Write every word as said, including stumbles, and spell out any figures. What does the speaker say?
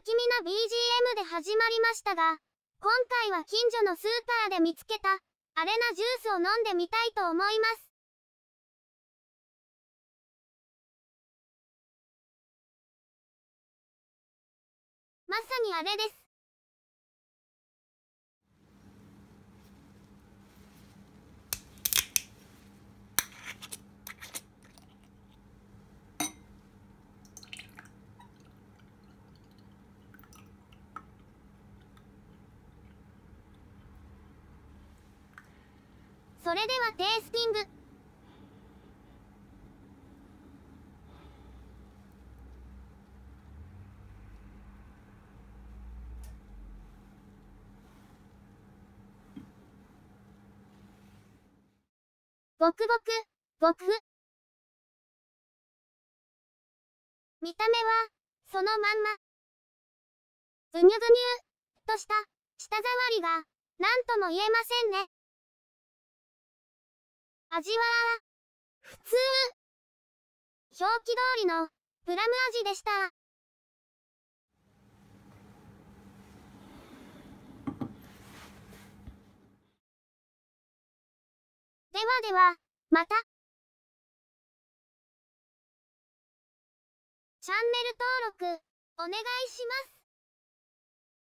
気味な ビージーエム で始まりましたが、今回は近所のスーパーで見つけた、アレなジュースを飲んでみたいと思います。まさにあれです。それではテイスティング。ごくごく、ごく。見た目は、そのまんま。ぐにゅぐにゅとした、舌触りが、なんとも言えませんね。味は、普通。表記通りの、プラム味でした。ではでは、また。チャンネル登録、お願いします。